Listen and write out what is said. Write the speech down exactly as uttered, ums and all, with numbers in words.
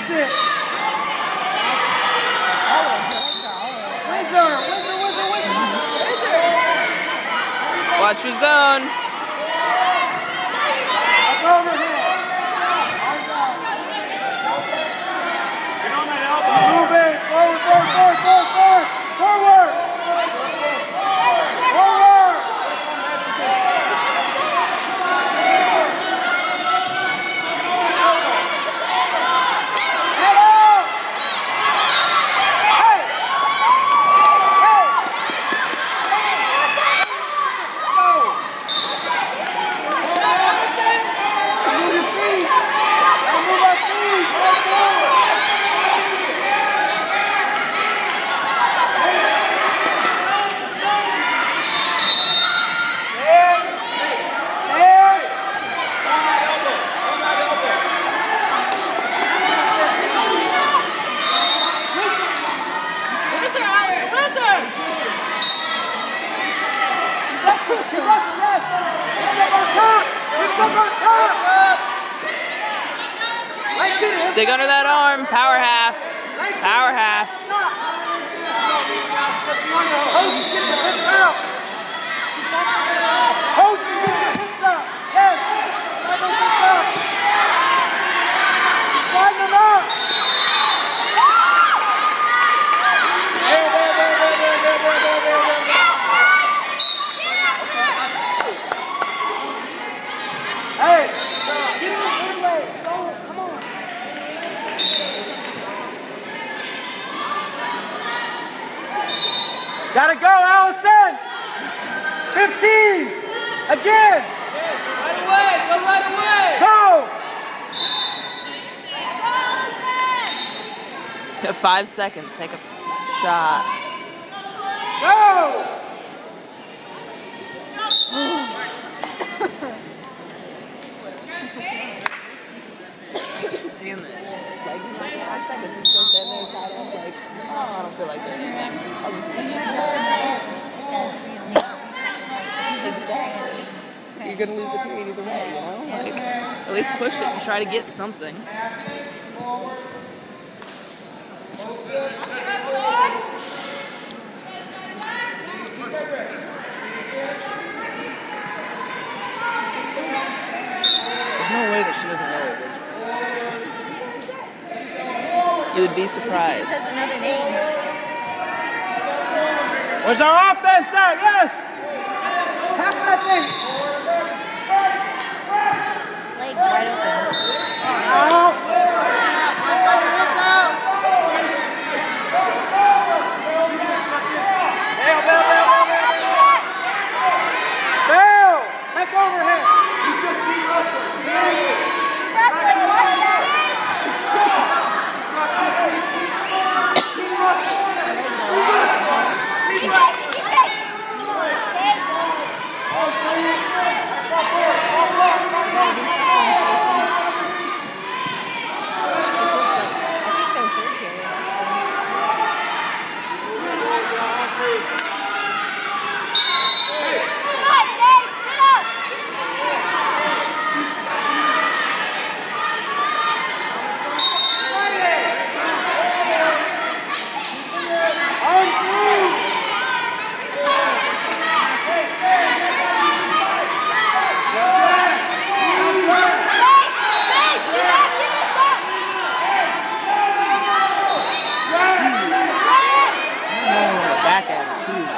That's it. Whizzer, whizzer, whizzer, whizzer. Watch your zone. Overhead. Get on that elbow. Move it. Forward, forward, forward, forward, forward. Forward. Forward. Head out. Hey. Hey. Go. Move your feet. Now move our feet. Go forward. Dig under that arm. Power half. Power half. Host, get your hips out. Host, get your hips out. Yes. Slide those hips out. Slide them out. There, there, there, there, there, there, there, there, there, there. Hey, get in the legs. Go, come on. Gotta go, Allison! fifteen! Again! Right away! Go right away! Go! Five seconds. Take a shot. Go! Stand there. Like, five seconds. You still stand there tied up. Like, oh, I don't feel like doing anything. I'll just leave. Exactly. You're gonna lose the period either way, you know? Like, at least push it and try to get something. There's no way that she doesn't know it. You would be surprised. That's another name. Where's our offense at? Yes! Pass that thing! Legs wide open. Out! Bail, bail, bail, bail, bail, bail! Bail! Heck overhead! You just beat Russell. Wrestling, watch that. Back at it too.